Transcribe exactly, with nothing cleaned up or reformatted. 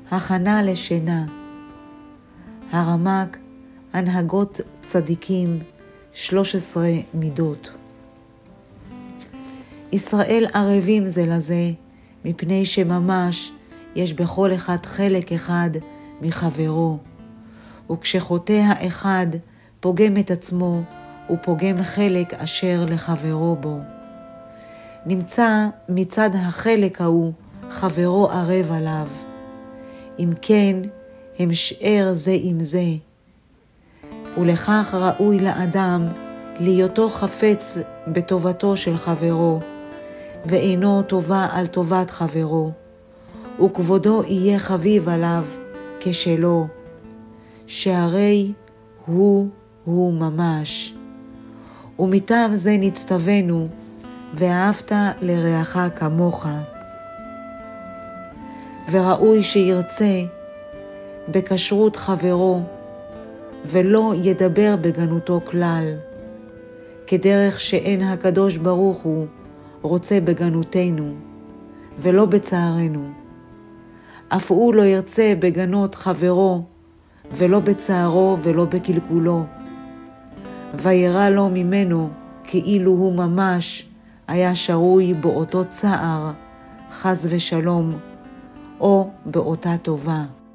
הכנה לשינה. הרמ"ק, הנהגות צדיקים, שלוש עשרה מידות. ישראל ערבים זה לזה, מפני שממש יש בכל אחד חלק אחד מחברו. וכשחוטא האחד פוגם את עצמו, הוא פוגם חלק אשר לחברו בו. נמצא מצד החלק ההוא חברו ערב עליו. אם כן, הם שאר זה עם זה. ולכך ראוי לאדם להיותו חפץ בטובתו של חברו, ואינו טובה על טובת חברו, וכבודו יהיה חביב עליו כשלו, שהרי הוא הוא ממש. ומטעם זה נצטווינו, ואהבת לרעך כמוך. וראוי שירצה בכשרות חברו, ולא ידבר בגנותו כלל, כדרך שאין הקדוש ברוך הוא רוצה בגנותנו, ולא בצערנו. אף הוא לא ירצה בגנות חברו, ולא בצערו ולא בקלקולו. וירא לו ממנו כאילו הוא ממש היה שרוי באותו צער, חס ושלום, או באותה טובה.